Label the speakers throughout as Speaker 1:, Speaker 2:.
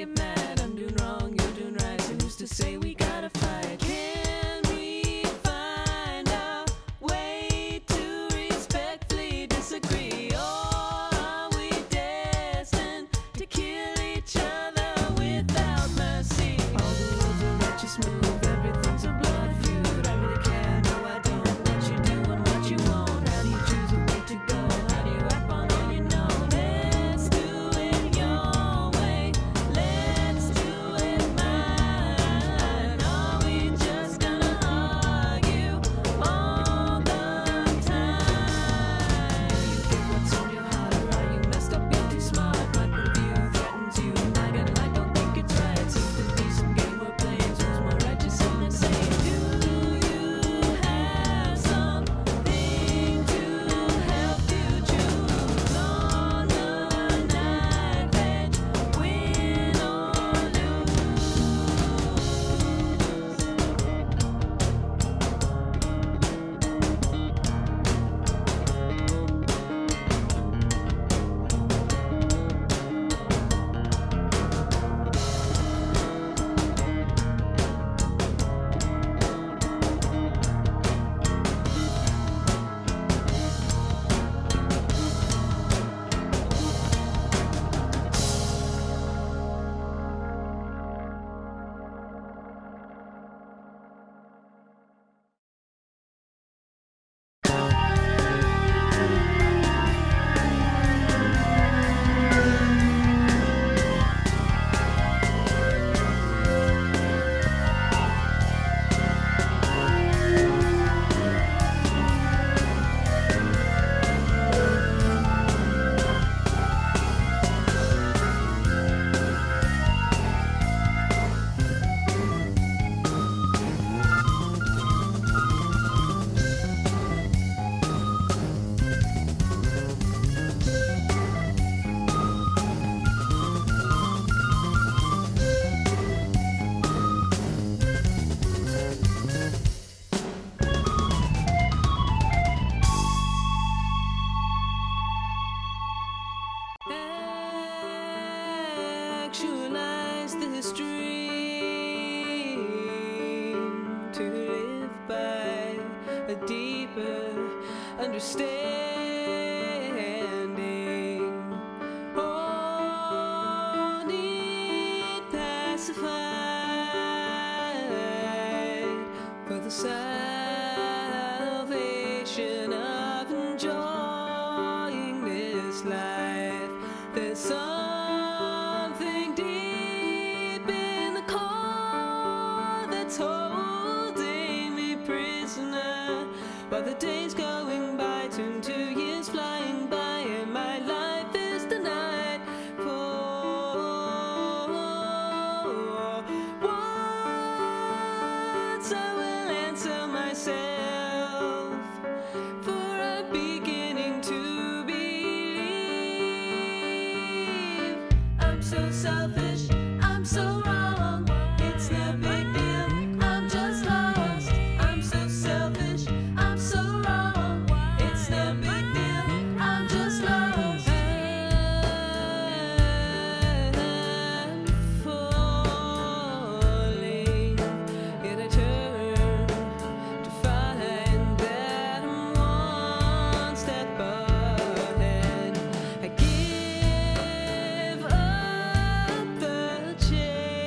Speaker 1: get mad. I'm doing wrong, you're doing right. So who's to say we gotta fight? Can we find a way to respectfully disagree? Or are we destined to kill each other without mercy? All the roads are righteous move, everything's a blood feud. I really care, no I don't. What you do and what you want. How do you choose a way to go? How do you act on all you know? Let's do it your way, let's do it mine. Are we just gonna argue all the time? You get what's on your heart, or are you messed up, you're too smart? My point of view threatens you, and I don't think it's right. Seems to be some game we're playing, who's more righteous and insane? Do you have something to help you choose on the knife edge, win or lose? Actualize this dream to live by a deeper understanding. All need pacified for the salvation of enjoying this life. There's something deep in the core that's holding me prisoner. While the days going by turn to years flying by, and my life is denied for once. I will answer myself, for I'm beginning to believe. I'm so selfish, I'm so wrong, it's no big deal, I'm just lost. I'm so selfish, I'm so wrong, it's no big deal, I'm just lost. I'm falling, yet I turn to find that I'm one step ahead. I give up the chase.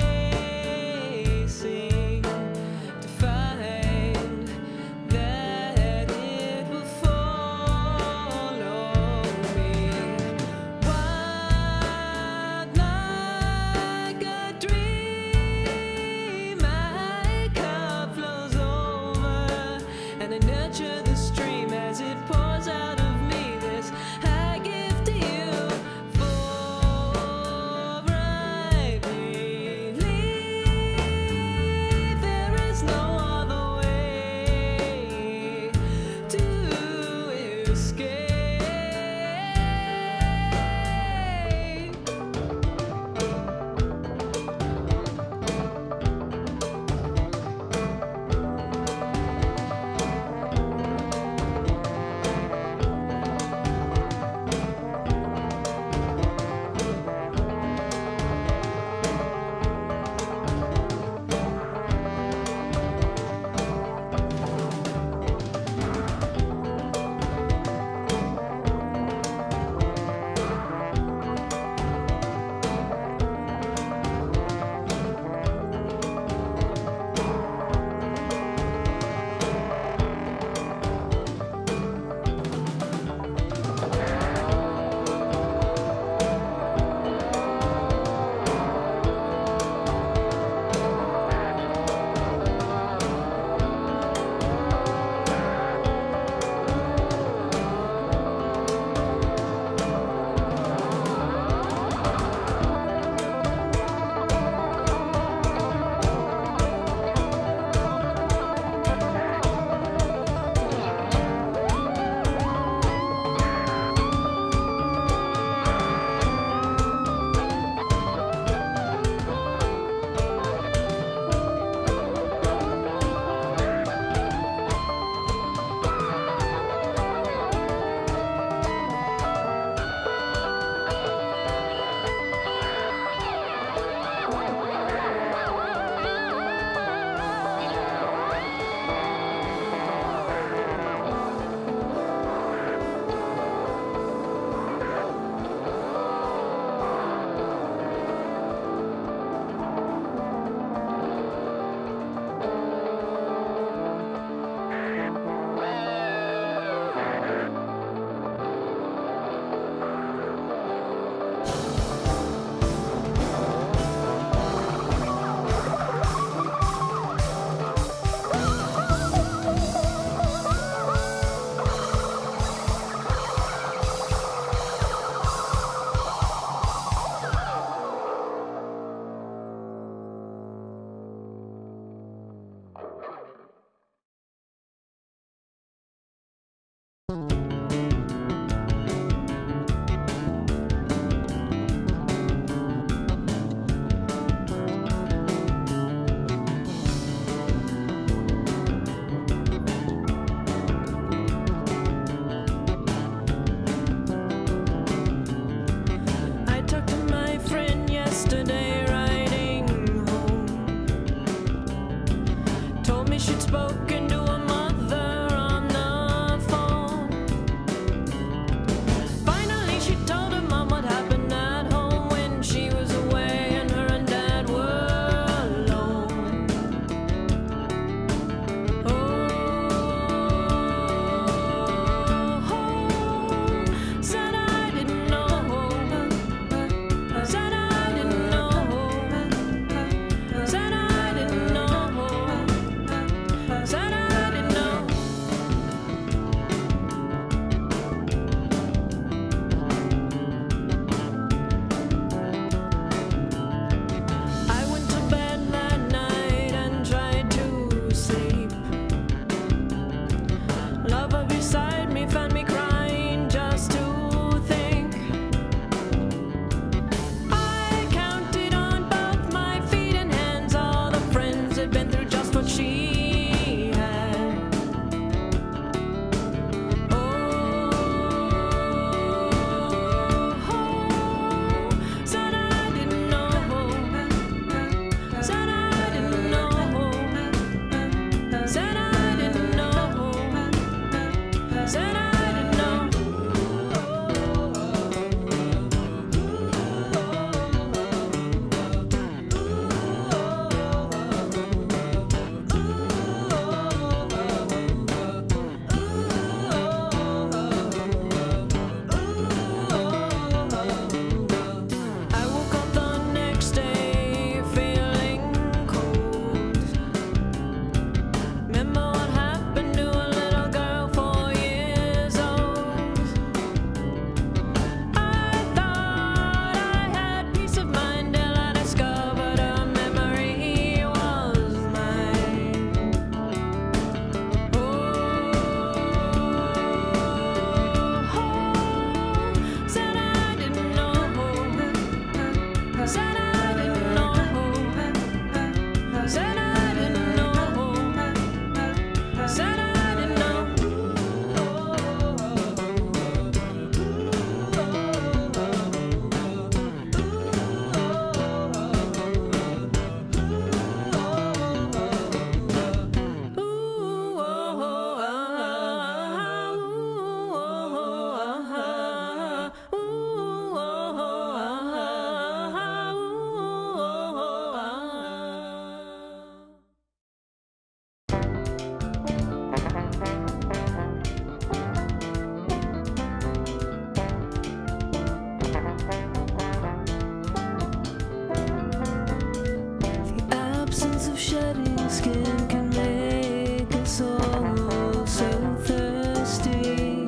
Speaker 1: absence of shedding skin can make us all so thirsty.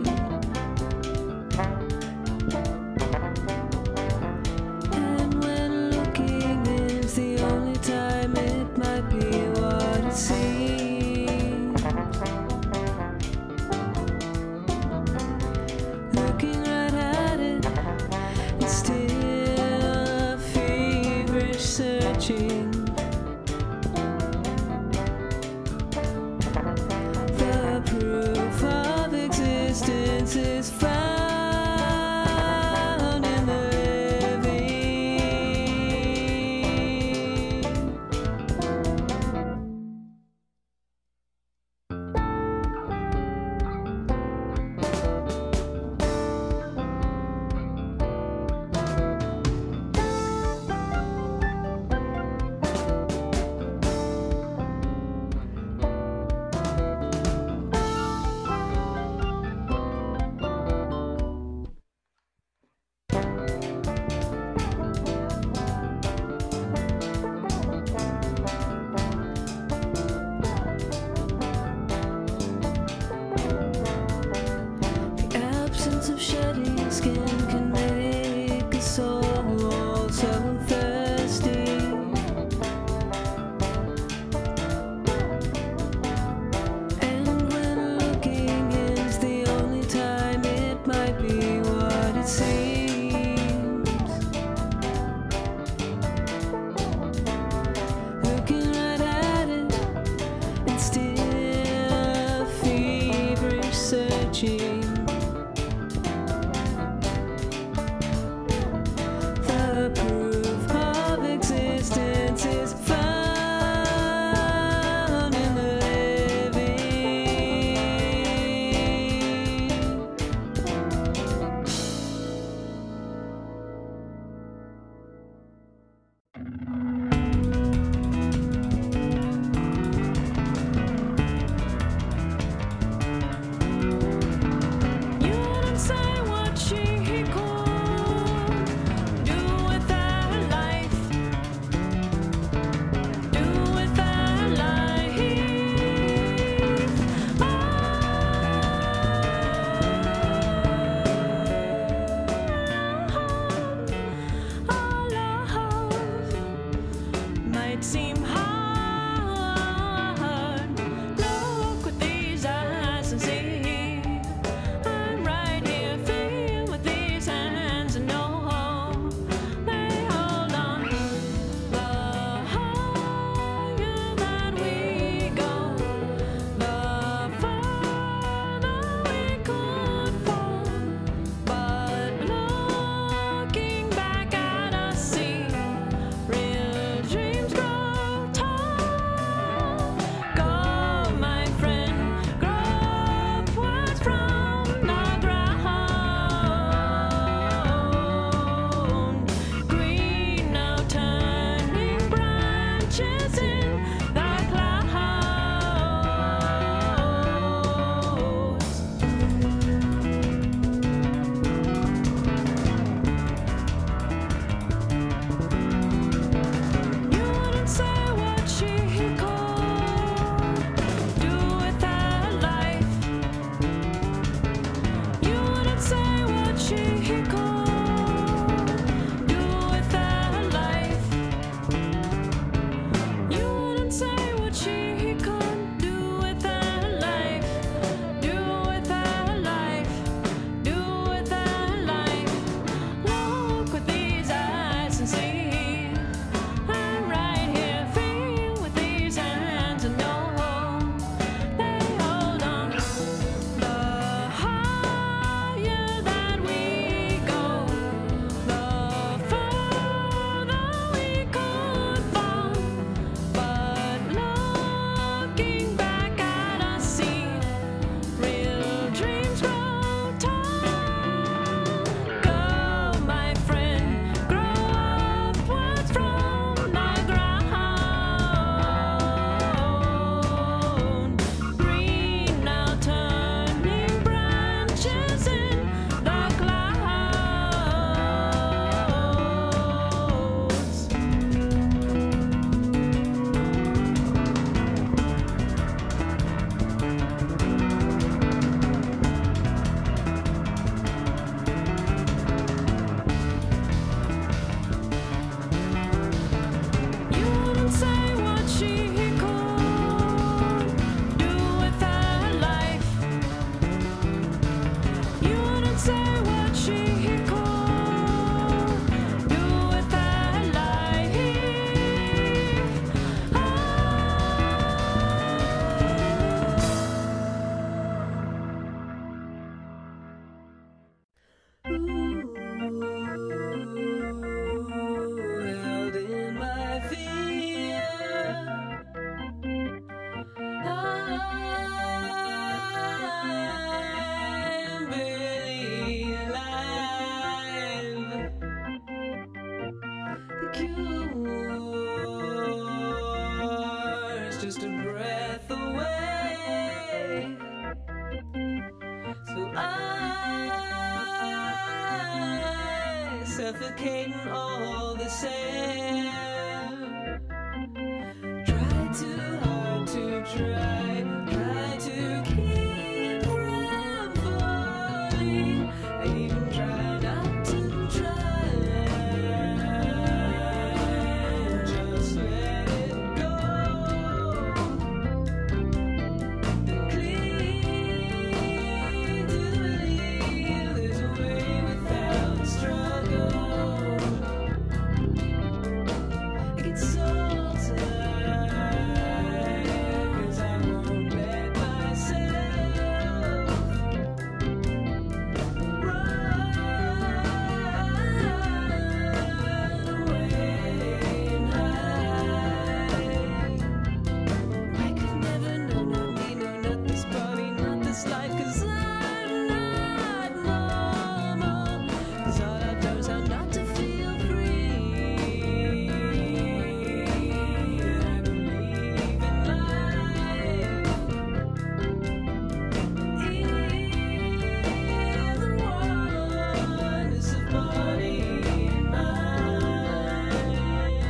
Speaker 1: And when looking is the only time, it might be what it seems. Looking right at it, it's still feverish searching. The proof of existence is found in the living. The absence of shedding skin can make us all so thirsty. And when looking is the only time, it might be what it seems. Looking right at it, it's still feverish searching. The proof of existence is found in the living. You don't say what she could do with that life, do with that life. Our love might seem hard. Look with these eyes and see I'm right here. Feel with these hands and know they hold on. The higher that we go, the farther we could fall. But looking back at us, see real dreams grow is just a breath away. So I suffocating all the same. Try too hard to try to keep from falling. I even try not to try. Just let it go. Cling to believe there's a way without struggle. I get so tired 'cause I won't let myself run away and hide. I could never know, not me, no, not this body, not this life, 'cause I'm not normal. 'Cause all I've done is how not to feel free. I believe in life. In the oneness of body and mind.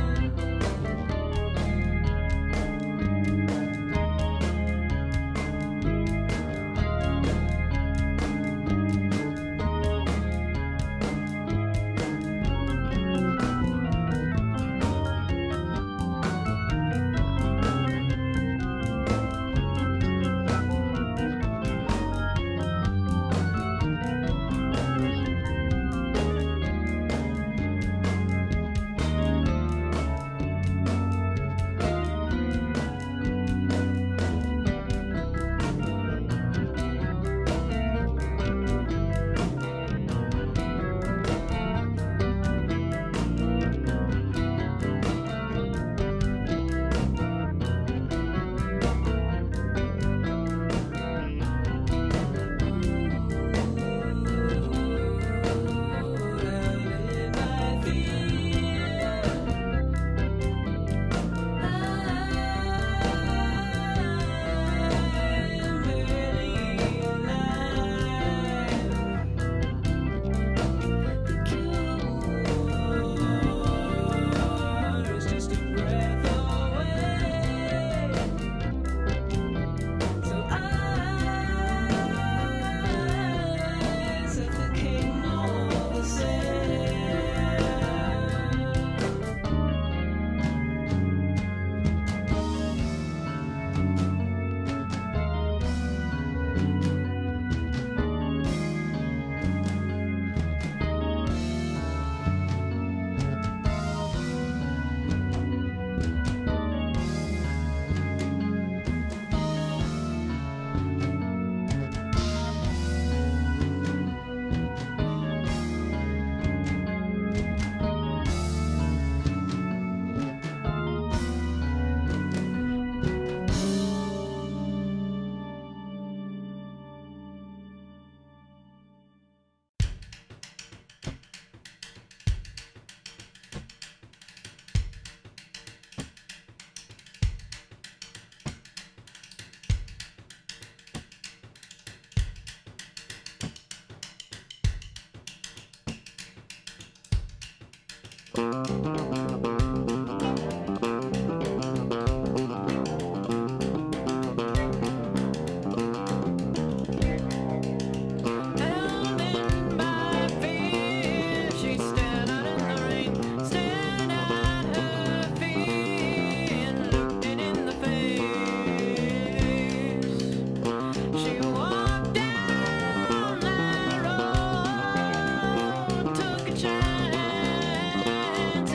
Speaker 2: Took a chance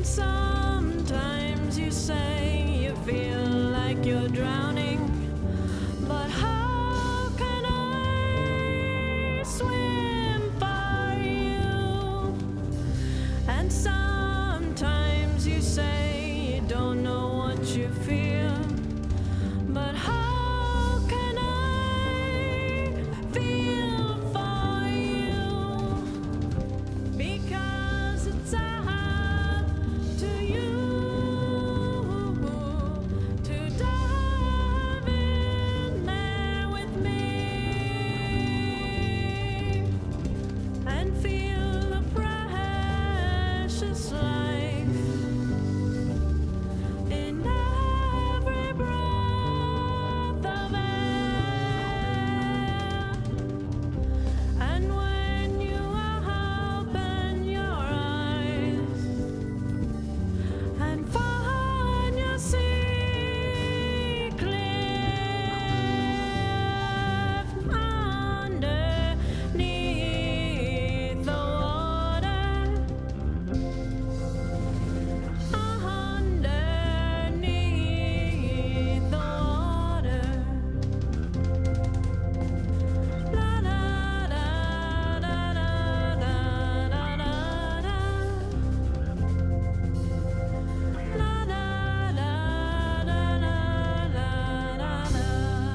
Speaker 1: And sometimes you say you feel like you're drowning, but how can I swim for you? And sometimes you say you don't know what you feel, but how can I feel for you? Because it's up to you to dive in there with me and feel the precious life in every breath of air. And when you open your eyes and find your sea cliff underneath the water, underneath the water. La la la la la la la la la. La la la la la la la la.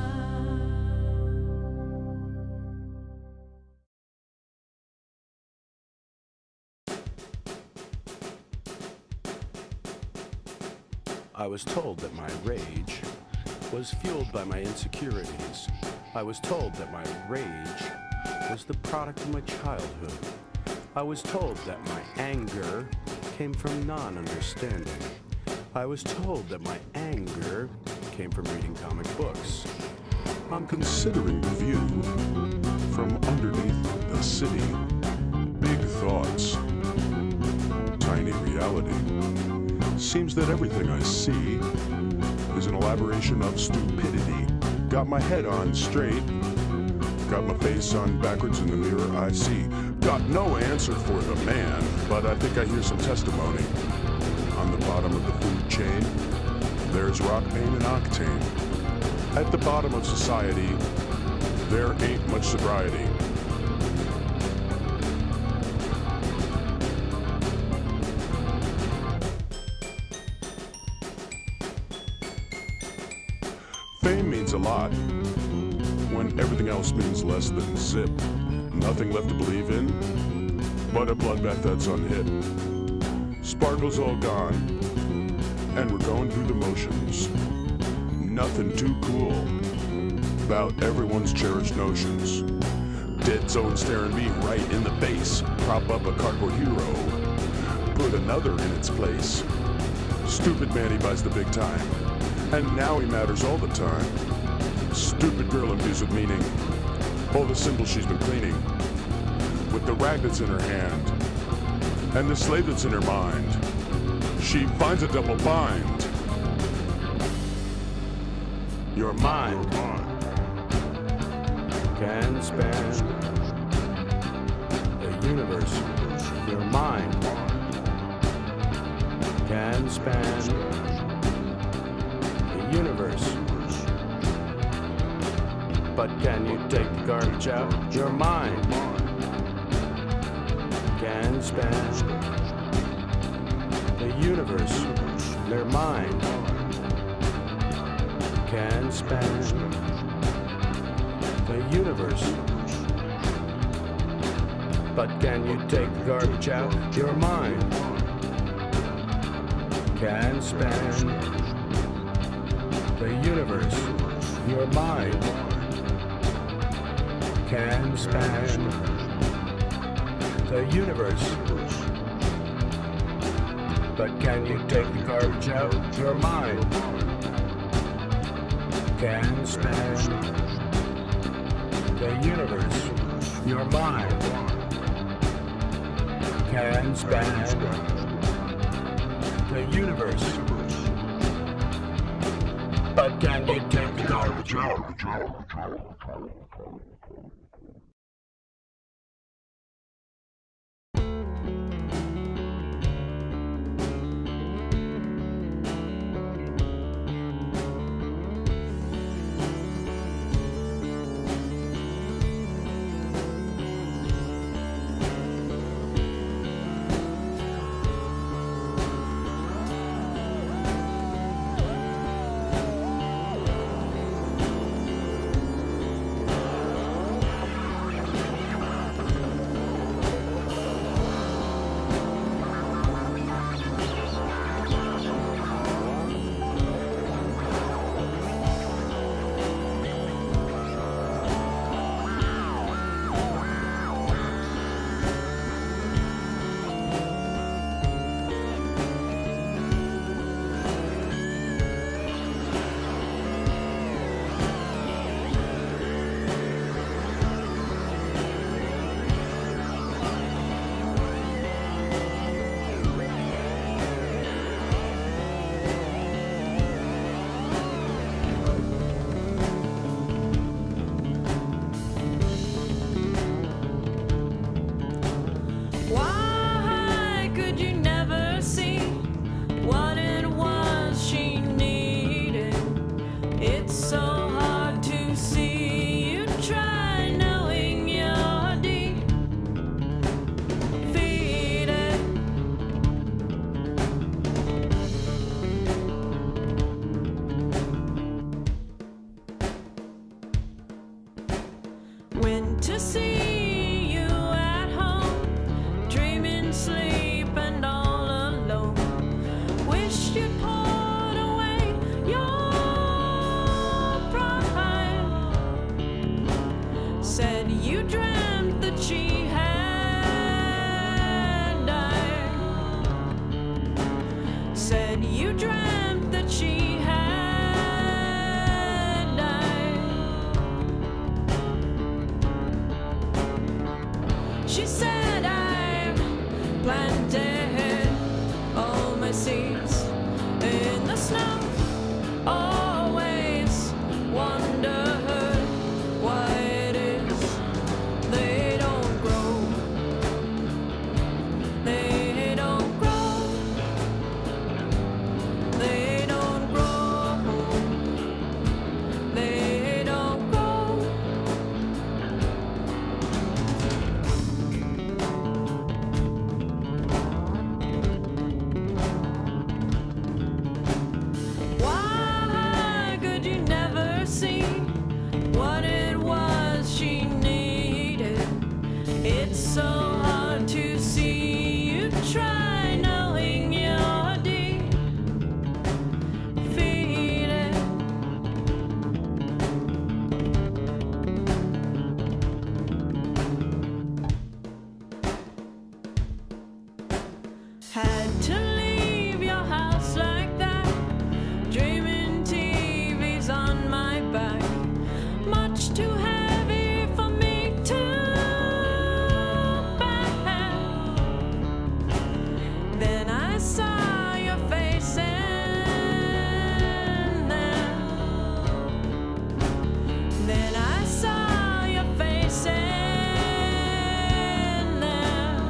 Speaker 2: I was told that my rage was fueled by my insecurities. I was told that my rage was the product of my childhood. I was told that my anger came from non-understanding. I was told that my anger came from reading comic books.
Speaker 3: I'm considering the view from underneath the city. Big thoughts, tiny reality. Seems that everything I see is an elaboration of stupidity. Got my head on straight, got my face on backwards in the mirror I see. Got no answer for the man, but I think I hear some testimony. On the bottom of the food chain, there's rock pain and octane. At the bottom of society, there ain't much sobriety. Fame means a lot when everything else means less than zip. Nothing left to believe in but a bloodbath that's unhit. Sparkle's all gone, and we're going through the motions. Nothing too cool about everyone's cherished notions. Dead zone staring me right in the face. Prop up a cardboard hero, put another in its place. Stupid man, he buys the big time, and now he matters all the time. Stupid girl imbues with meaning, all the symbols she's been cleaning. With the rag that's in her hand, and the slave that's in her mind, she finds a double bind. Your mind
Speaker 2: Can span the universe. Your mind can span the universe. But can you take the garbage out? Your mind can span the universe. Their mind can span the universe. But can you take the garbage out? Your mind can span the universe. Your mind can span the universe. But can you take the garbage out? Your mind can span the universe. Your mind can span the universe. But can you take the garbage out?
Speaker 1: Had to leave your house like that, dreaming TV's on my back, much too heavy for me to bear. Then I saw your face in there. Then I saw your face in there.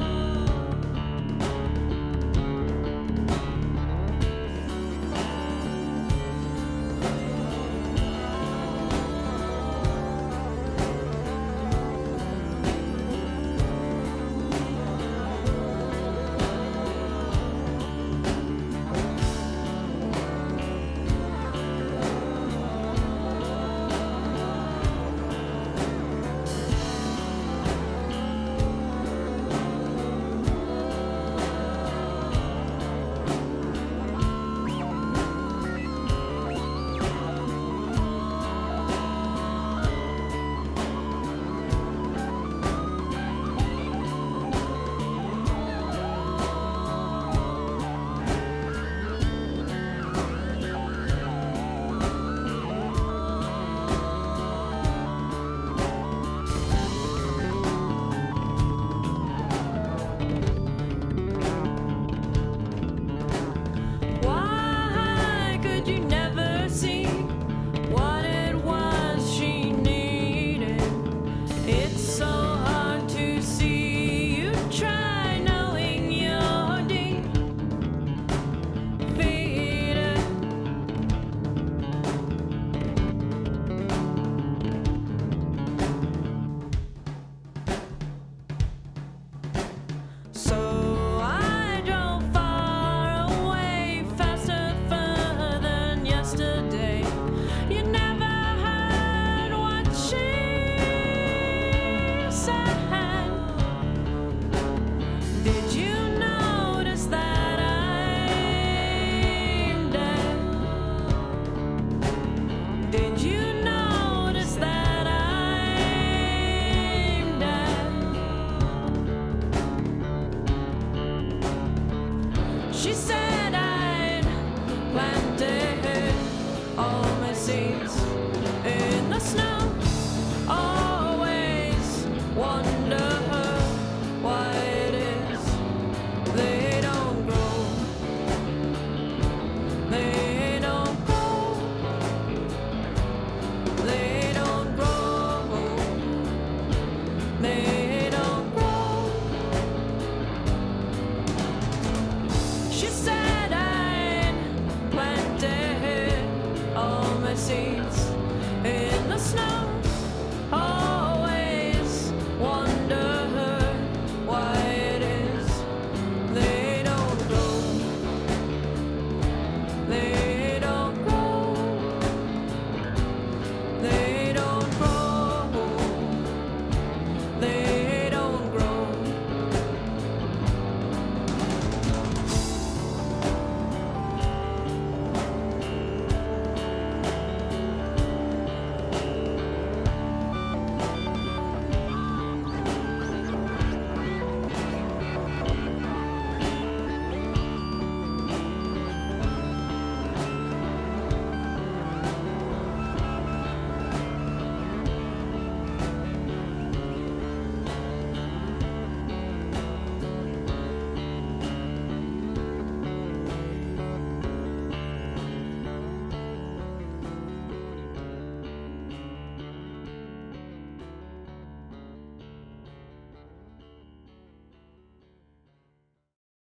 Speaker 1: Why could you never see what it was she needed? It's so hard to see. You try knowing you're defeated. So I drove far away, faster further than yesterday. You never heard what she said. Did you notice that I'm dead? Did you notice that I'm dead? She said